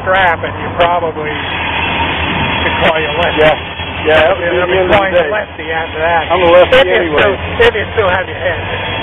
strap, and you probably could call you lefty. Yeah, that would be the end of the day. Lefty after that. I'm a lefty anyway. If you still have your head.